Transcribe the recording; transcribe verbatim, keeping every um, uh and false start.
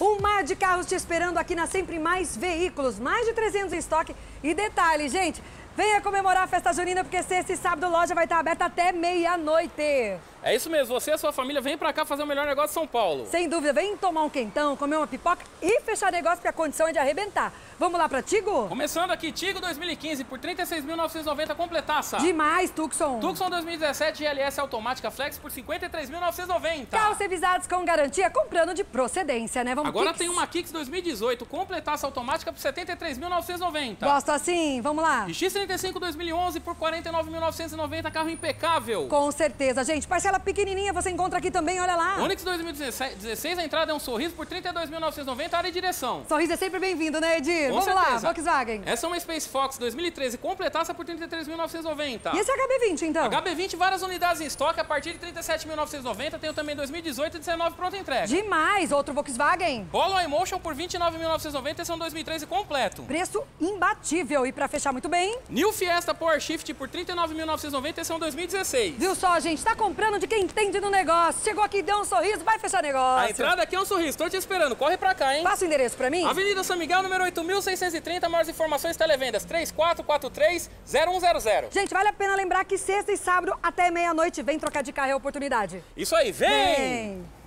Um mar de carros te esperando aqui na Sempre Mais Veículos. Mais de trezentos em estoque. E detalhe, gente, venha comemorar a festa junina, porque sexta e sábado a loja vai estar aberta até meia-noite. É isso mesmo, você e a sua família vem pra cá fazer o melhor negócio de São Paulo. Sem dúvida, vem tomar um quentão, comer uma pipoca e fechar negócio, porque a condição é de arrebentar. Vamos lá pra Tigo? Começando aqui, Tigo dois mil e quinze por trinta e seis mil novecentos e noventa completaça. Demais, Tucson. Tucson dois mil e dezessete G L S automática Flex por cinquenta e três mil novecentos e noventa. Carros revisados com garantia, comprando de procedência, né? Vamos Agora Kicks? tem uma Kicks dois mil e dezoito completaça automática por setenta e três mil novecentos e noventa. Gosto assim, vamos lá. E X trinta e cinco dois mil e onze por quarenta e nove mil novecentos e noventa, carro impecável. Com certeza, gente. Parcela pequenininha você encontra aqui também, olha lá. Onix dois mil e dezesseis, a entrada é um sorriso por trinta e dois mil novecentos e noventa, área e direção. Sorriso é sempre bem-vindo, né, Edir? Com Vamos certeza. lá, Volkswagen. Essa é uma Space Fox dois mil e treze completaça por trinta e três mil novecentos e noventa. E esse H B vinte, então? H B vinte, várias unidades em estoque a partir de trinta e sete mil novecentos e noventa. Tenho também dois mil e dezoito e dezenove pronta entrega. Demais, outro Volkswagen. Polo iMotion por vinte e nove mil novecentos e noventa. Esse é um dois mil e treze completo. Preço imbatível. E pra fechar muito bem... New Fiesta Power Shift por trinta e nove mil novecentos e noventa. Esse é um dois mil e dezesseis. Viu só, gente? Tá comprando de quem entende no negócio. Chegou aqui, deu um sorriso, vai fechar negócio. A entrada aqui é um sorriso. Tô te esperando. Corre pra cá, hein? Passa o endereço pra mim. Avenida São Miguel, número oito mil seiscentos e trinta. Maiores informações, televendas três quatro quatro três, zero um zero zero. Gente, vale a pena lembrar que sexta e sábado até meia-noite vem trocar de carro é oportunidade. Isso aí, vem! Vem!